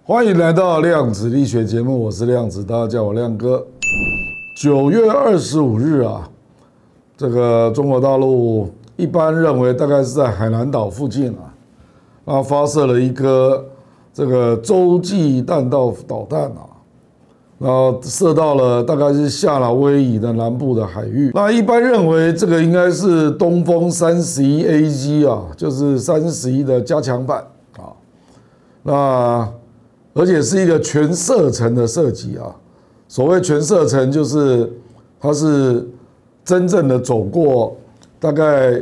欢迎来到量子力学节目，我是量子，大家叫我亮哥。9月25日啊，这个中国大陆一般认为大概是在海南岛附近啊，发射了一颗这个洲际弹道导弹啊，然后射到了大概是夏劳威夷的南部的海域。那一般认为这个应该是东风31AG 啊，就是31的加强版啊，那而且是一个全射程的射击啊。所谓全射程，就是它是真正的走过大概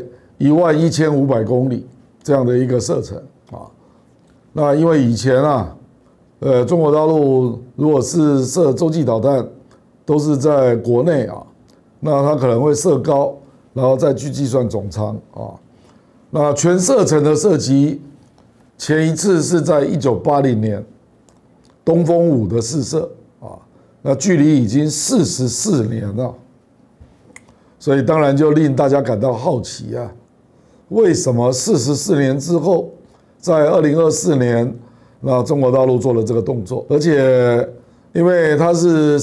11500公里这样的一个射程啊。那因为以前啊，中国大陆如果是射洲际导弹，都是在国内啊，那它可能会射高，然后再去计算总长啊。那全射程的射击，前一次是在1980年东风5的试射啊，那距离已经44年了，所以当然就令大家感到好奇啊，为什么44年之后，在2024年，那中国大陆做了这个动作，而且因为它是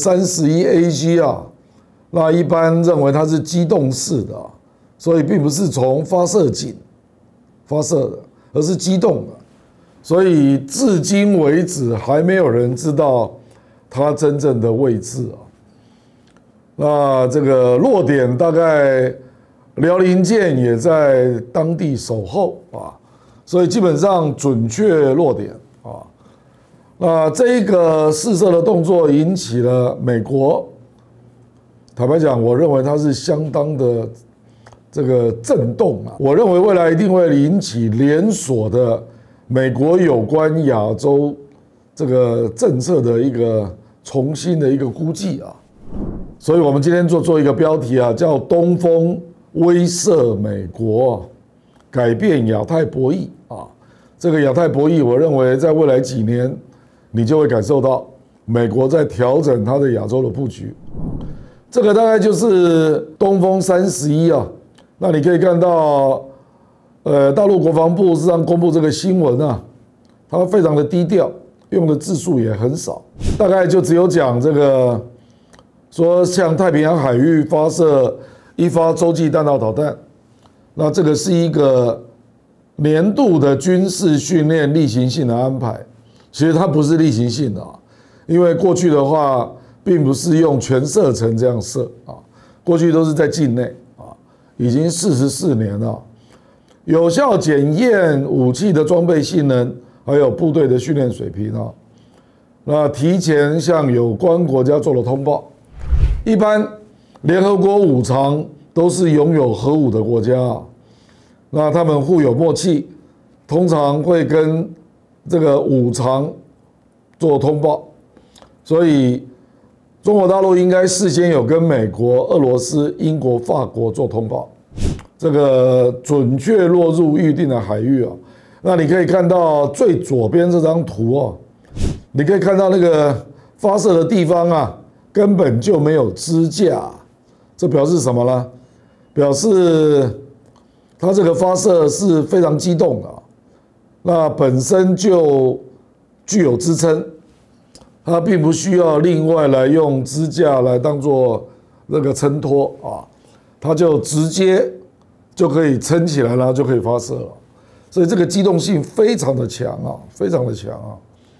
31AG 啊，那一般认为它是机动式的，所以并不是从发射井发射的，而是机动的。所以至今为止还没有人知道它真正的位置啊。那这个落点大概辽宁舰也在当地守候啊，所以基本上准确落点啊。那这一个试射的动作引起了美国，坦白讲，我认为它是相当的这个震动啊。我认为未来一定会引起连锁的美国有关亚洲这个政策的一个重新的一个估计啊，所以我们今天做一个标题啊，叫东风威慑美国，改变亚太博弈啊。这个亚太博弈，我认为在未来几年，你就会感受到美国在调整它的亚洲的布局。这个大概就是东风31啊，那你可以看到。大陆国防部实际上公布这个新闻啊，它非常的低调，用的字数也很少，大概就只有讲这个说向太平洋海域发射一发洲际弹道导弹，那这个是一个年度的军事训练例行性的安排，其实它不是例行性的啊，因为过去的话并不是用全射程这样射啊，过去都是在境内啊，已经44年了。有效检验武器的装备性能，还有部队的训练水平啊。那提前向有关国家做了通报。一般联合国五常都是拥有核武的国家啊，那他们互有默契，通常会跟这个五常做通报。所以中国大陆应该事先有跟美国、俄罗斯、英国、法国做通报。这个准确落入预定的海域啊，那你可以看到最左边这张图啊，你可以看到那个发射的地方啊，根本就没有支架，这表示什么呢？表示它这个发射是非常机动的，那本身就具有支撑，它并不需要另外来用支架来当做那个撑托啊，它就直接就可以撑起来，然后就可以发射了，所以这个机动性非常的强啊，非常的强啊。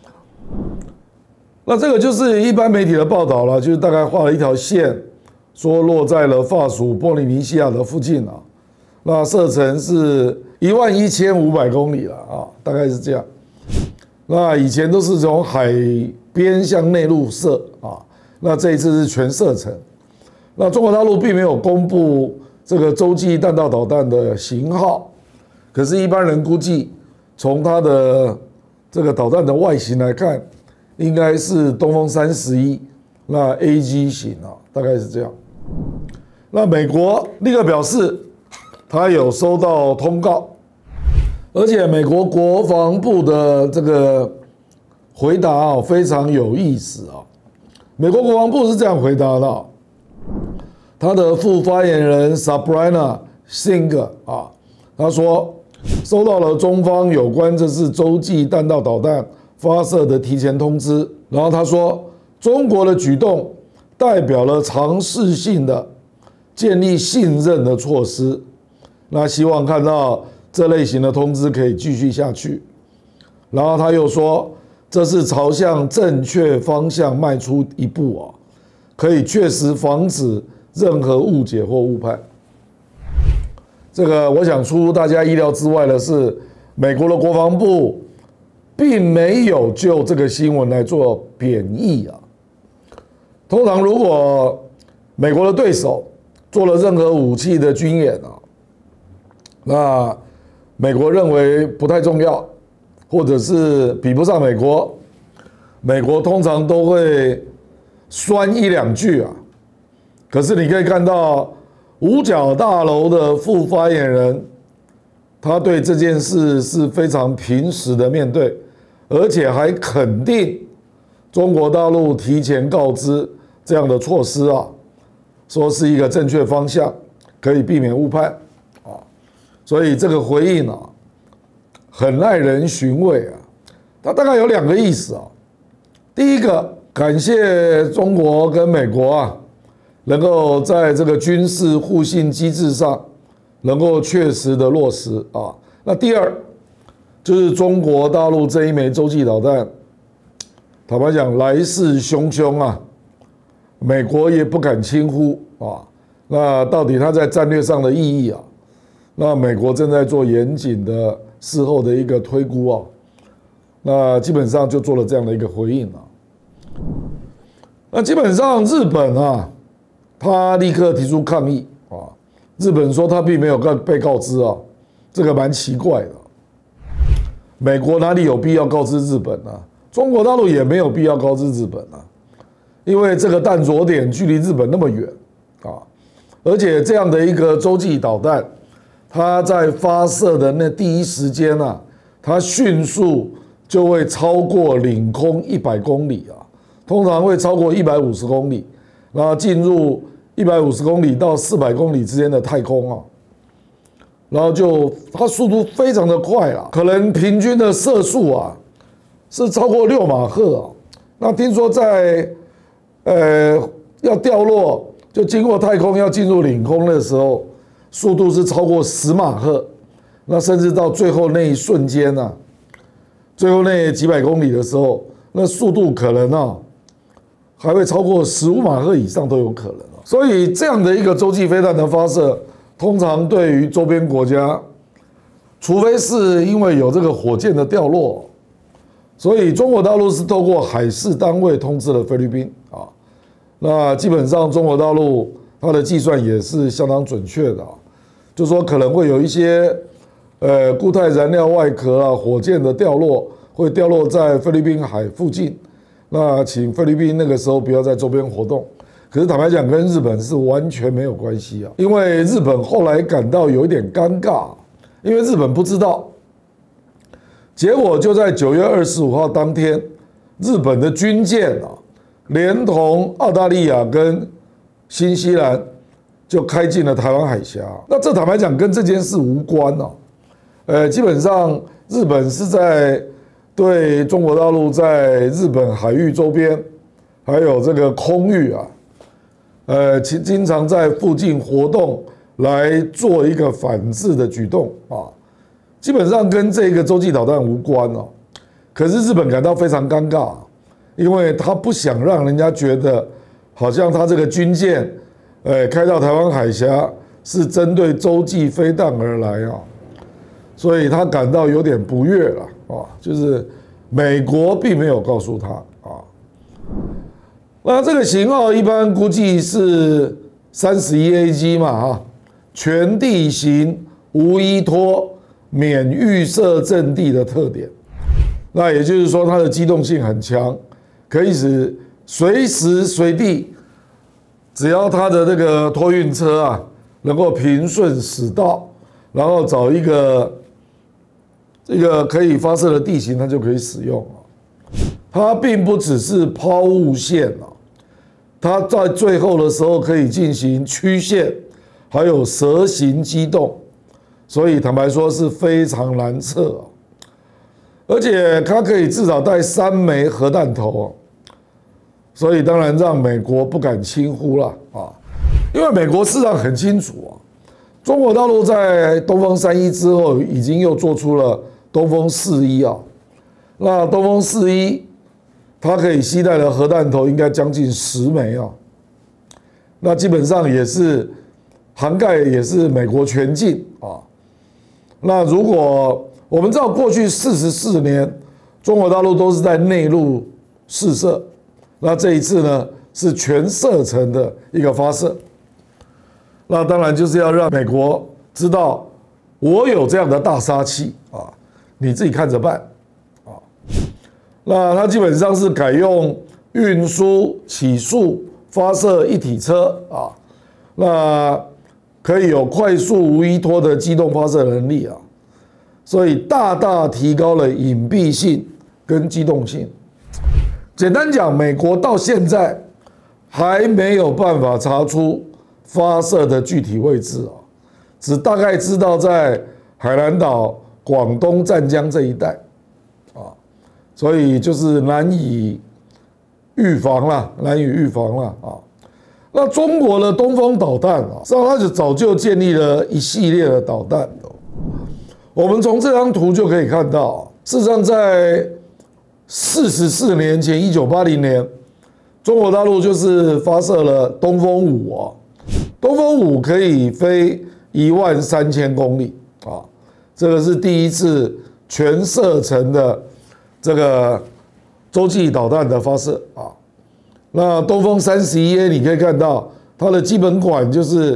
那这个就是一般媒体的报道了，就是大概画了一条线，说落在了法属波利尼西亚的附近啊，那射程是11500公里了啊，大概是这样。那以前都是从海边向内陆射啊，那这一次是全射程。那中国大陆并没有公布这个洲际弹道导弹的型号，可是，一般人估计，从它的这个导弹的外形来看，应该是东风31那 AG 型啊，大概是这样。那美国立刻表示，他有收到通告，而且美国国防部的这个回答啊非常有意思啊。美国国防部是这样回答的。他的副发言人 Sabrina Singh 啊，他说收到了中方有关这次洲际弹道导弹发射的提前通知。然后他说，中国的举动代表了尝试性的建立信任的措施，那希望看到这类型的通知可以继续下去。然后他又说，这是朝向正确方向迈出一步啊，可以确实防止任何误解或误判。这个我想出乎大家意料之外的是，美国的国防部并没有就这个新闻来做贬义啊。通常如果美国的对手做了任何武器的军演啊，那美国认为不太重要，或者是比不上美国，美国通常都会酸一两句啊。可是你可以看到五角大楼的副发言人，他对这件事是非常平实的面对，而且还肯定中国大陆提前告知这样的措施啊，说是一个正确方向，可以避免误判啊。所以这个回应啊，很耐人寻味啊。它大概有2个意思啊。第一个，感谢中国跟美国啊，能够在这个军事互信机制上能够确实的落实啊。那第二，就是中国大陆这一枚洲际导弹，坦白讲来势汹汹啊，美国也不敢轻忽啊。那到底它在战略上的意义啊？那美国正在做严谨的事后的一个推估啊。那基本上就做了这样的一个回应啊。那基本上日本啊，他立刻提出抗议啊。日本说他并没有被告知啊，这个蛮奇怪的。美国哪里有必要告知日本啊？中国大陆也没有必要告知日本啊，因为这个弹着点距离日本那么远啊，而且这样的一个洲际导弹，它在发射的那第一时间啊，它迅速就会超过领空100公里啊，通常会超过150公里，然后进入150公里到400公里之间的太空啊，然后它速度非常的快啊，可能平均的射速啊是超过6马赫啊。那听说在要掉落就经过太空要进入领空的时候，速度是超过10马赫，那甚至到最后那一瞬间啊，最后那几百公里的时候，那速度可能啊还会超过15马赫以上都有可能啊。所以这样的一个洲际飞弹的发射，通常对于周边国家，除非是因为有这个火箭的掉落，所以中国大陆是透过海事单位通知了菲律宾啊。那基本上中国大陆它的计算也是相当准确的啊，就说可能会有一些固态燃料外壳啊，火箭的掉落会掉落在菲律宾海附近，那请菲律宾那个时候不要在周边活动。可是坦白讲，跟日本是完全没有关系啊，因为日本后来感到有一点尴尬，因为日本不知道，结果就在9月25号当天，日本的军舰啊，连同澳大利亚跟新西兰就开进了台湾海峡。那这坦白讲跟这件事无关啊，基本上日本是在对中国大陆在日本海域周边还有这个空域啊，经常在附近活动来做一个反制的举动啊，基本上跟这个洲际导弹无关哦。可是日本感到非常尴尬，因为他不想让人家觉得好像他这个军舰，开到台湾海峡是针对洲际飞弹而来啊，所以他感到有点不悦了啊，就是美国并没有告诉他啊。那这个型号一般估计是31AG 嘛啊，全地形无依托免预设阵地的特点。那也就是说它的机动性很强，可以使随时随地，只要它的这个托运车啊能够平顺驶道，然后找一个可以发射的地形，它就可以使用。它并不只是抛物线啊，它在最后的时候可以进行曲线，还有蛇形机动，所以坦白说是非常难测。 而且它可以至少带3枚核弹头，所以当然让美国不敢轻忽了啊。因为美国市场很清楚啊，中国大陆在东风31之后，已经又做出了东风41啊。那东风41它可以携带的核弹头应该将近10枚啊。那基本上也是涵盖也是美国全境啊。那如果我们知道过去44年，中国大陆都是在内陆试射，那这一次呢是全射程的一个发射。那当然就是要让美国知道我有这样的大杀器啊，你自己看着办啊。那它基本上是改用运输、起诉、发射一体车啊，那可以有快速无依托的机动发射能力啊，所以大大提高了隐蔽性跟机动性。简单讲，美国到现在还没有办法查出发射的具体位置啊，只大概知道在海南岛、广东湛江这一带啊，所以就是难以预防啦，啊。那中国的东风导弹啊，实际上它就早就建立了一系列的导弹。我们从这张图就可以看到，事实上在44年前，1980年，中国大陆就是发射了东风5啊。东风5可以飞13000公里啊，这个是第一次全射程的这个洲际导弹的发射啊。那东风31A 你可以看到它的基本管就是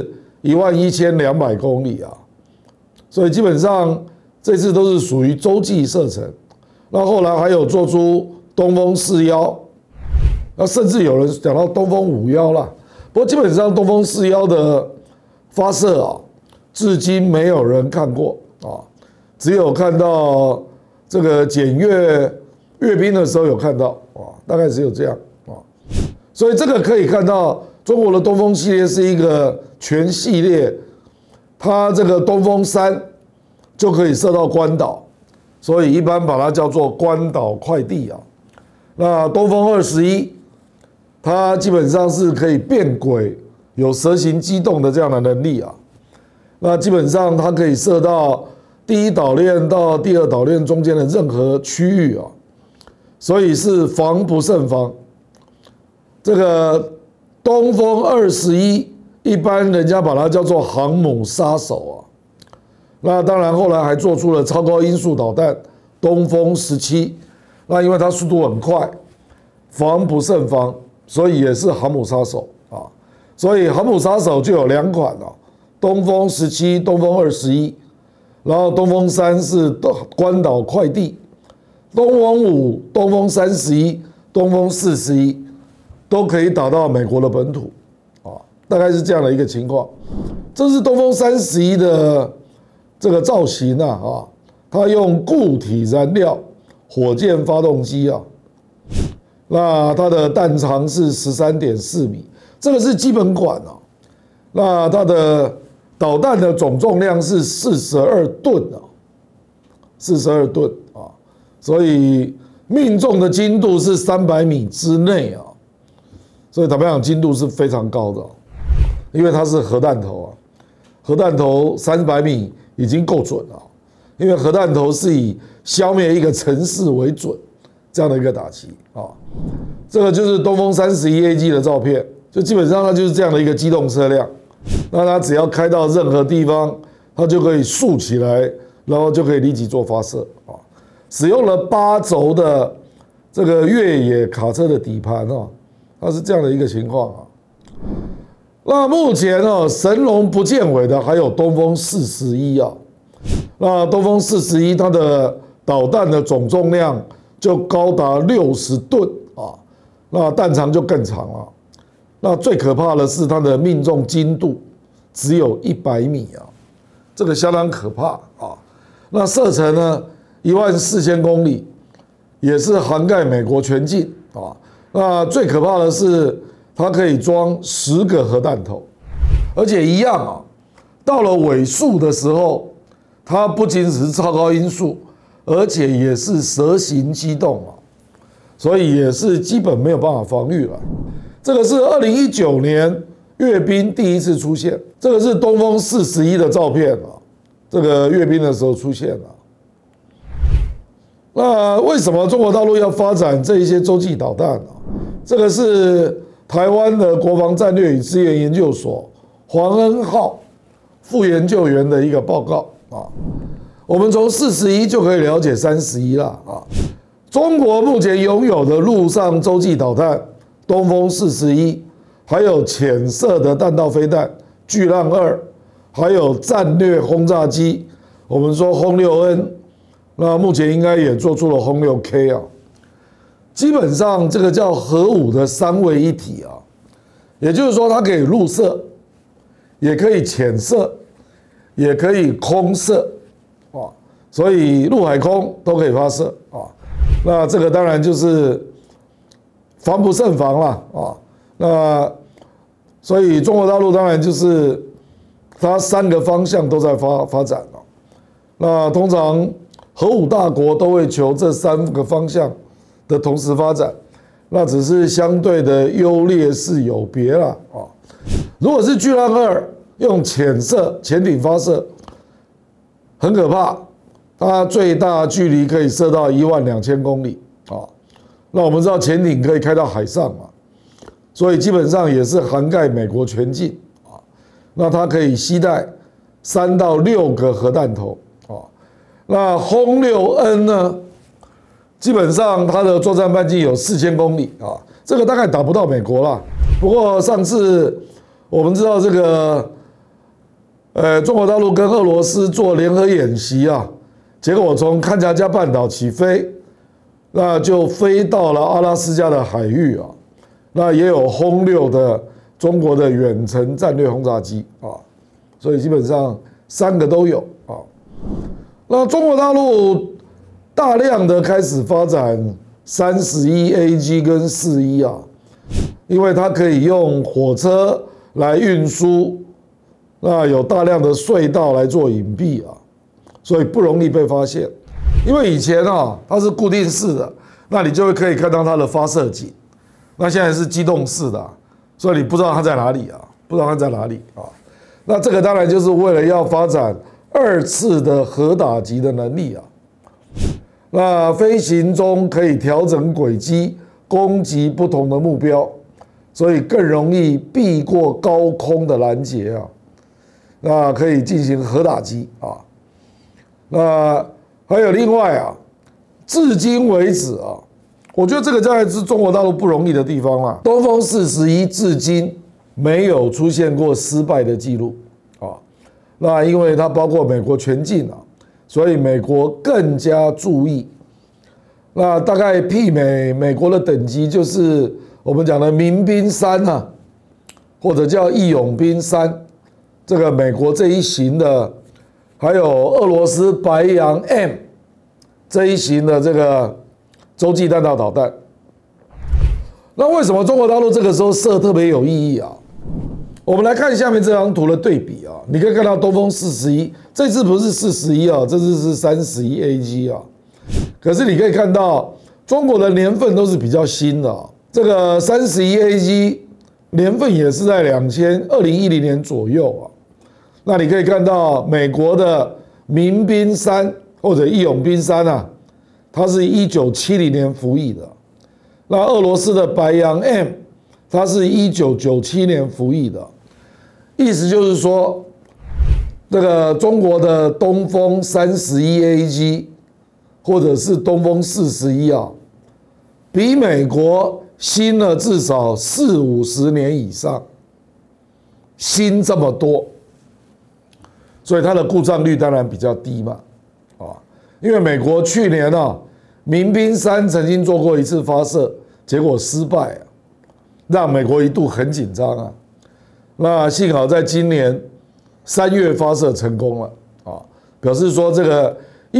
11200公里啊，所以基本上这次都是属于洲际射程。那后来还有做出东风41，那甚至有人讲到东风51啦。不过基本上东风41的发射啊，至今没有人看过啊，只有看到这个检阅兵的时候有看到啊，大概只有这样啊。所以这个可以看到，中国的东风系列是一个全系列，它这个东风3就可以射到关岛，所以一般把它叫做关岛快递啊。那东风21，它基本上是可以变轨、有蛇形机动的这样的能力啊。那基本上它可以射到第一岛链到第二岛链中间的任何区域啊，所以是防不胜防。这个东风21，一般人家把它叫做航母杀手啊。那当然后来还做出了超高音速导弹东风17，那因为它速度很快，防不胜防，所以也是航母杀手啊。所以航母杀手就有2款啊，东风17、东风21，然后东风3是关岛快递，东风5、东风31、东风41都可以打到美国的本土啊，大概是这样的一个情况。这是东风31的这个造型啊，它用固体燃料火箭发动机啊，那它的弹长是13.4米，这个是基本款啊。那它的导弹的总重量是42吨啊，42吨啊，所以命中的精度是300米之内啊，所以坦白讲精度是非常高的，因为它是核弹头啊，核弹头300米已经够准了，因为核弹头是以消灭一个城市为准这样的一个打击啊。这个就是东风31AG 的照片，就基本上它就是这样的一个机动车辆。那它只要开到任何地方，它就可以竖起来，然后就可以立即做发射啊。使用了8轴的这个越野卡车的底盘啊，它是这样的一个情况啊。那目前神龙不见尾的还有东风41啊。那东风41它的导弹的总重量就高达60吨啊，那弹长就更长了。那最可怕的是它的命中精度只有100米啊，这个相当可怕啊。那射程呢14000公里，也是涵盖美国全境啊。那最可怕的是它可以装10个核弹头，而且一样啊，到了尾速的时候，它不仅只是超高音速， 而且也是蛇形机动啊，所以也是基本没有办法防御了。这个是2019年阅兵第一次出现，这个是东风41的照片啊，这个阅兵的时候出现了。那为什么中国大陆要发展这一些洲际导弹呢？这个是台湾的国防战略与资源研究所黄恩浩副研究员的一个报告啊。我们从41就可以了解31了啊。中国目前拥有的陆上洲际导弹东风41，还有潜射的弹道飞弹巨浪2，还有战略轰炸机，我们说轰6N。那目前应该也做出了轰6K 啊，基本上这个叫核武的3位一体啊，也就是说它可以陆射，也可以潜射，也可以空射啊，所以陆海空都可以发射啊。那这个当然就是防不胜防了啊。那所以中国大陆当然就是它3个方向都在发展了。那通常核武大国都会求这3个方向的同时发展，那只是相对的优劣势有别了啊。如果是巨浪2用潜射潜艇发射，很可怕，它最大距离可以射到12000公里啊。那我们知道潜艇可以开到海上嘛，所以基本上也是涵盖美国全境啊。那它可以携带3到6个核弹头。那轰6N 呢？基本上它的作战半径有4000公里啊，这个大概打不到美国啦。不过上次我们知道这个，中国大陆跟俄罗斯做联合演习啊，结果从勘察加半岛起飞，那就飞到了阿拉斯加的海域啊，那也有轰6的中国的远程战略轰炸机啊，所以基本上3个都有啊。那中国大陆大量的开始发展31AG 跟41啊，因为它可以用火车来运输，那有大量的隧道来做隐蔽啊，所以不容易被发现。因为以前啊它是固定式的，那你就会可以看到它的发射井，那现在是机动式的，所以你不知道它在哪里啊，不知道它在哪里啊。那这个当然就是为了要发展2次的核打击的能力啊，那飞行中可以调整轨迹，攻击不同的目标，所以更容易避过高空的拦截啊，那可以进行核打击啊。那还有另外啊，至今为止啊，我觉得这个才是中国大陆不容易的地方啊。东风41至今没有出现过失败的记录啊。那因为它包括美国全境啊，所以美国更加注意。那大概媲美美国的等级就是我们讲的民兵3啊，或者叫义勇兵3，这个美国这一型的，还有俄罗斯白杨 M 这一型的这个洲际弹道导弹。那为什么中国大陆这个时候射特别有意义啊？我们来看下面这张图的对比啊，你可以看到东风41，这次不是41啊，这次是31AG 啊。可是你可以看到中国的年份都是比较新的啊，这个31AG 年份也是在2010年左右啊。那你可以看到美国的民兵3或者义勇兵3啊，它是1970年服役的。那俄罗斯的白杨 M， 它是1997年服役的。意思就是说，这个中国的东风31AG 或者是东风41啊，比美国新了至少40-50年以上，新这么多，所以它的故障率当然比较低嘛，啊，因为美国去年啊，民兵3曾经做过1次发射，结果失败啊，让美国一度很紧张啊。那幸好在今年3月发射成功了啊，表示说这个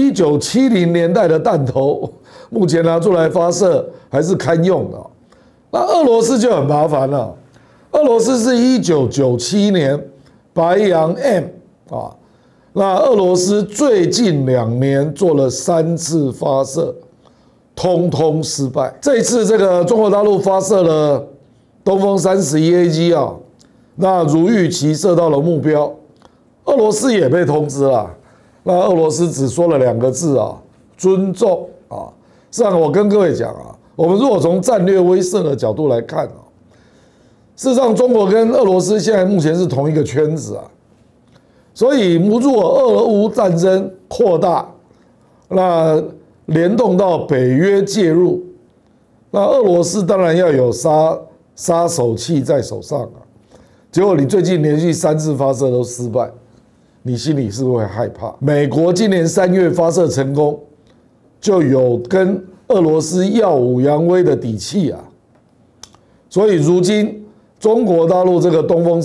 1970年代的弹头目前拿出来发射还是堪用的。那俄罗斯就很麻烦了，俄罗斯是1997年白杨 M 啊， 那俄罗斯最近2年做了3次发射，通通失败。这一次这个中国大陆发射了东风31A 啊，那如预期射到了目标，俄罗斯也被通知了。那俄罗斯只说了2个字啊，尊重啊。实际上我跟各位讲啊，我们如果从战略威慑的角度来看啊，事实上中国跟俄罗斯现在目前是同一个圈子啊。所以，如果俄乌战争扩大，那联动到北约介入，那俄罗斯当然要有杀手器在手上啊。结果你最近连续3次发射都失败，你心里是不是会害怕？美国今年3月发射成功，就有跟俄罗斯耀武扬威的底气啊。所以如今中国大陆这个东风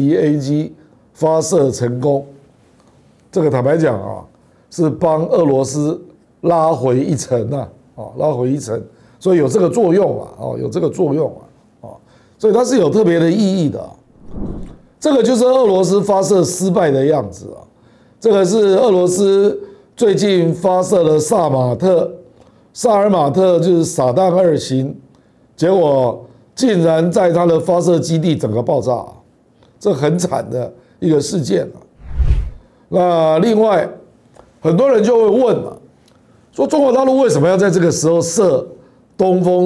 31A 发射成功，这个坦白讲啊，是帮俄罗斯拉回一层呐，拉回一层，所以有这个作用啊，有这个作用啊，所以它是有特别的意义的。这个就是俄罗斯发射失败的样子啊，这个是俄罗斯最近发射了萨尔马特就是撒旦2型，结果竟然在它的发射基地整个爆炸，这很惨的一个事件啊。那另外，很多人就会问了，说中国大陆为什么要在这个时候射东风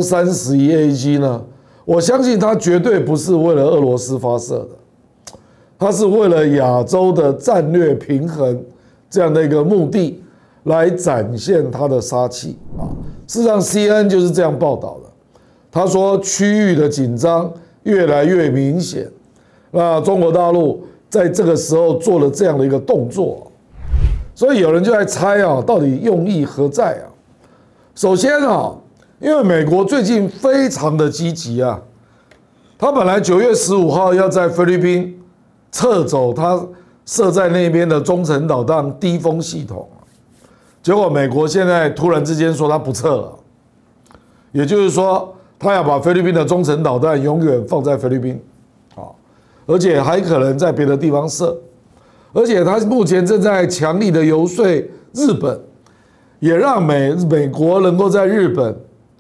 31A 呢？我相信它绝对不是为了俄罗斯发射的，它是为了亚洲的战略平衡这样的一个目的来展现它的杀气啊。事实上 ，CNN 就是这样报道的。他说，区域的紧张越来越明显，那中国大陆在这个时候做了这样的一个动作，所以有人就在猜啊，到底用意何在啊？首先啊，因为美国最近非常的积极啊，他本来9月15号要在菲律宾撤走他设在那边的中程导弹低风系统，结果美国现在突然之间说他不撤了，也就是说，他要把菲律宾的中程导弹永远放在菲律宾，而且还可能在别的地方射，而且他目前正在强力的游说日本，也让美国能够在日本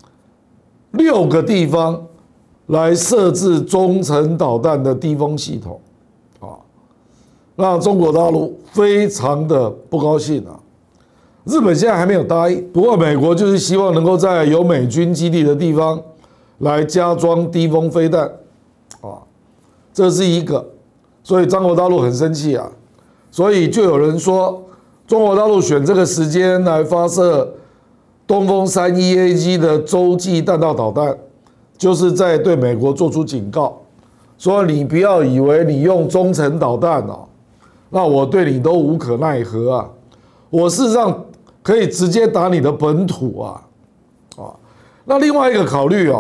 6个地方来设置中程导弹的低风系统，让中国大陆非常的不高兴啊。日本现在还没有答应，不过美国就是希望能够在有美军基地的地方来加装低风飞弹，这是一个，所以中国大陆很生气啊，所以就有人说，中国大陆选这个时间来发射东风31A 的洲际弹道导弹，就是在对美国做出警告，说你不要以为你用中程导弹那我对你都无可奈何啊，我事实上可以直接打你的本土啊。那另外一个考虑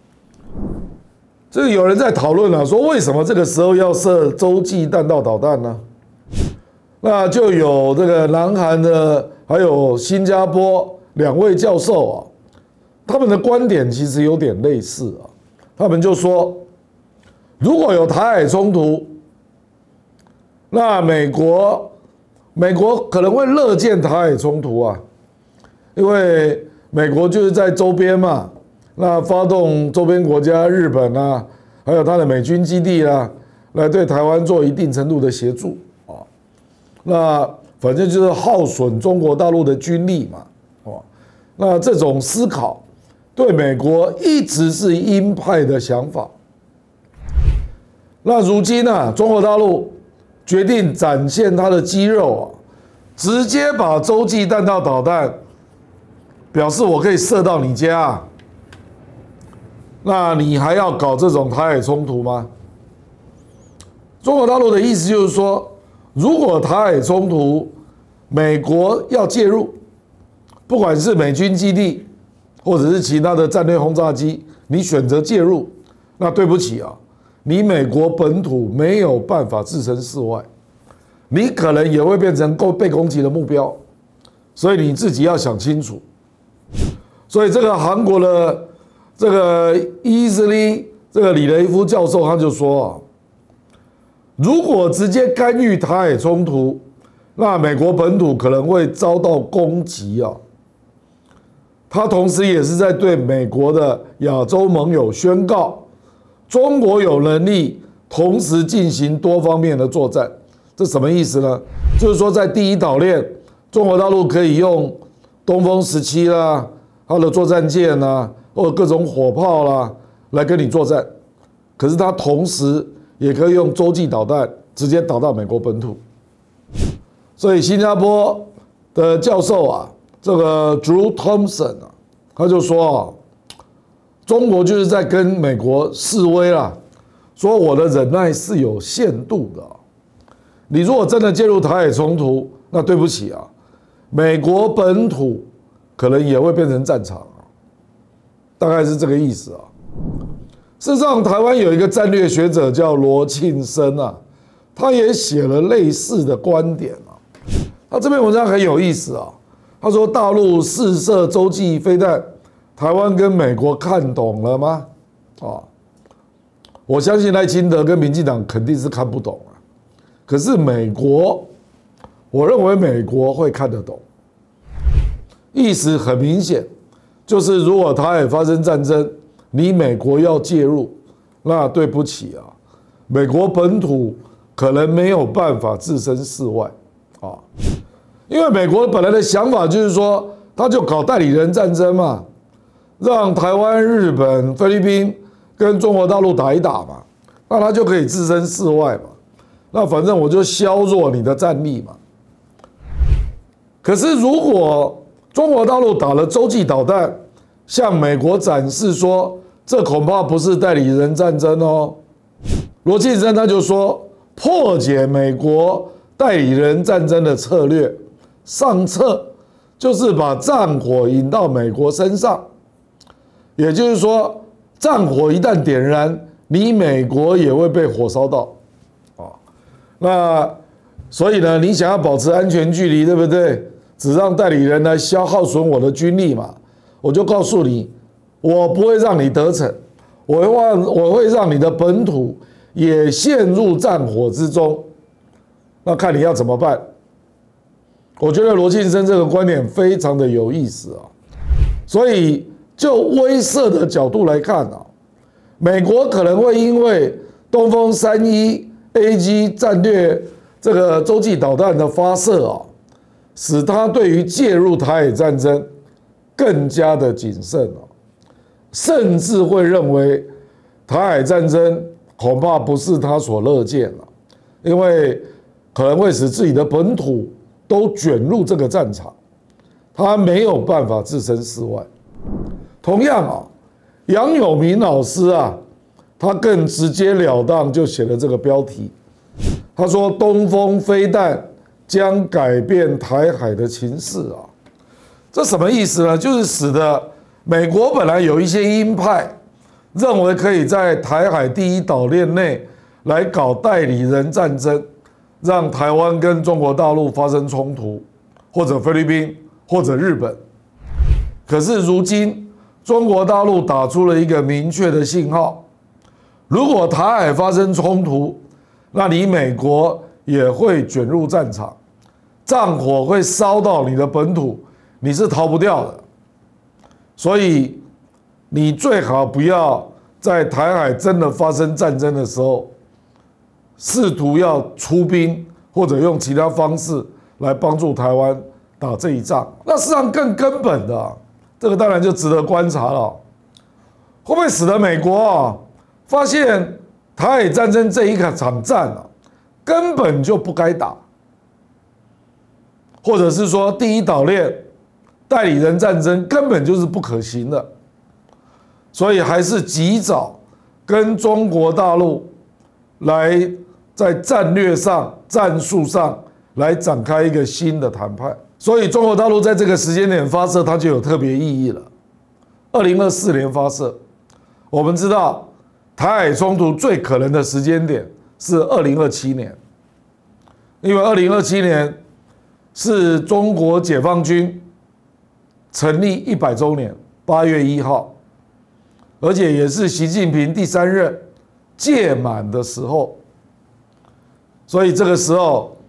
这有人在讨论了，说为什么这个时候要射洲际弹道导弹呢？那就有这个南韩的，还有新加坡2位教授他们的观点其实有点类似他们就说，如果有台海冲突，那美国可能会乐见台海冲突因为美国就是在周边嘛。那发动周边国家日本还有它的美军基地来对台湾做一定程度的协助那反正就是耗损中国大陆的军力嘛那这种思考对美国一直是鹰派的想法。那如今中国大陆决定展现它的肌肉直接把洲际弹道导弹表示我可以射到你家那你还要搞这种台海冲突吗？中国大陆的意思就是说，如果台海冲突，美国要介入，不管是美军基地，或者是其他的战略轰炸机，你选择介入，那对不起你美国本土没有办法置身事外，你可能也会变成被攻击的目标，所以你自己要想清楚。所以这个韩国的这个这个李雷夫教授他就说如果直接干预台海冲突， 那美国本土可能会遭到攻击啊。他同时也是在对美国的亚洲盟友宣告，中国有能力同时进行多方面的作战。这什么意思呢？就是说，在第一岛链，中国大陆可以用东风17啦，它的作战舰啦，或者各种火炮啦，来跟你作战。可是它同时也可以用洲际导弹直接打到美国本土。所以新加坡的教授啊，这个 Drew Thompson 啊，他就说啊，中国就是在跟美国示威啦，说我的忍耐是有限度的。你如果真的介入台海冲突，那对不起啊，美国本土可能也会变成战场啊，大概是这个意思啊。事实上，台湾有一个战略学者叫罗庆生啊，他也写了类似的观点啊。他这篇文章很有意思啊，他说大陆试射洲际飞弹，台湾跟美国看懂了吗？啊，我相信赖清德跟民进党肯定是看不懂啊。可是美国，我认为美国会看得懂。意思很明显，就是如果台海发生战争，你美国要介入，那对不起啊，美国本土可能没有办法置身事外啊。因为美国本来的想法就是说，他就搞代理人战争嘛，让台湾、日本、菲律宾跟中国大陆打一打嘛，那他就可以置身事外嘛。那反正我就削弱你的战力嘛。可是如果中国大陆打了洲际导弹，向美国展示说，这恐怕不是代理人战争哦。罗庆生他就说，破解美国代理人战争的策略，上策就是把战火引到美国身上，也就是说，战火一旦点燃，你美国也会被火烧到。那所以呢，你想要保持安全距离，对不对？只让代理人来耗损我的军力嘛。我就告诉你，我不会让你得逞，我会让你的本土也陷入战火之中。那看你要怎么办？我觉得罗庆生这个观点非常的有意思啊。所以就威慑的角度来看啊，美国可能会因为东风31AG 战略这个洲际导弹的发射啊，使他对于介入台海战争更加的谨慎啊，甚至会认为台海战争恐怕不是他所乐见了，因为可能会使自己的本土都卷入这个战场，他没有办法置身事外。同样啊，杨永明老师啊，他更直截了当就写了这个标题，他说东风飞弹将改变台海的情势啊，这什么意思呢？就是使得美国本来有一些鹰派认为可以在台海第一岛链内来搞代理人战争，让台湾跟中国大陆发生冲突，或者菲律宾或者日本。可是如今中国大陆打出了一个明确的信号，如果台海发生冲突，那你美国也会卷入战场，战火会烧到你的本土，你是逃不掉的。所以你最好不要在台海真的发生战争的时候，试图要出兵或者用其他方式来帮助台湾打这一仗。那事实上更根本的啊，这个当然就值得观察了，会不会使得美国啊发现台海战争这一场战啊根本就不该打，或者是说第一岛链代理人战争根本就是不可行的，所以还是及早跟中国大陆来在战略上、战术上来展开一个新的谈判。所以中国大陆在这个时间点发射，它就有特别意义了。2024年发射，我们知道台海冲突最可能的时间点是2027年，因为2027年是中国解放军成立100周年，8月1号，而且也是习近平第3任届满的时候，所以这个时候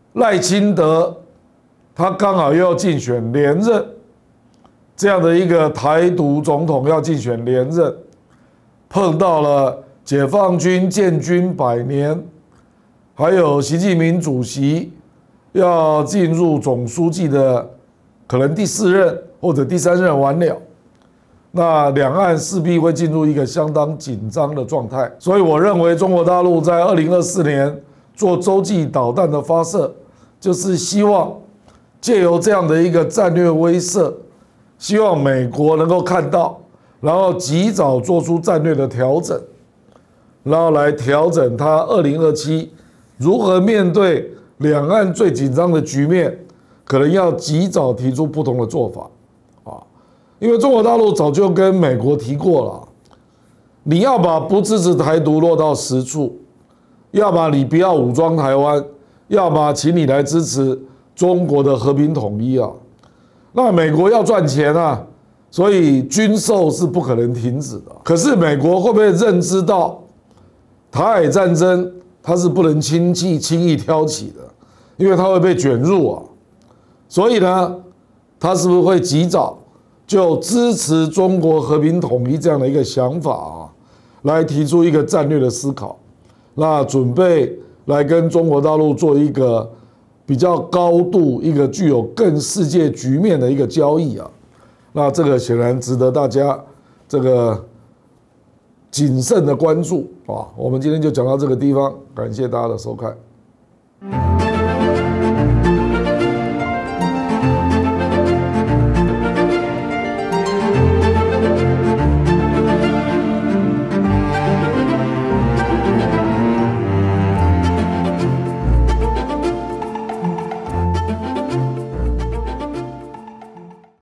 赖清德他刚好又要竞选连任，这样的一个台独总统要竞选连任，碰到了解放军建军100年，还有习近平主席要进入总书记的可能第4任或者第3任完了，那两岸势必会进入一个相当紧张的状态。所以我认为中国大陆在2024年做洲际导弹的发射，就是希望借由这样的一个战略威慑，希望美国能够看到，然后及早做出战略的调整，然后来调整它2027如何面对两岸最紧张的局面，可能要及早提出不同的做法啊。因为中国大陆早就跟美国提过了，你要把不支持台独落到实处，要么你不要武装台湾，要么请你来支持中国的和平统一啊。那美国要赚钱啊，所以军售是不可能停止的。可是美国会不会认知到台海战争它是不能轻易挑起的，因为它会被卷入啊。所以呢，它是不是会及早就支持中国和平统一这样的一个想法啊，来提出一个战略的思考，那准备来跟中国大陆做一个比较高度、一个具有更世界局面的一个交易啊，那这个显然值得大家这个谨慎的关注啊。我们今天就讲到这个地方，感谢大家的收看。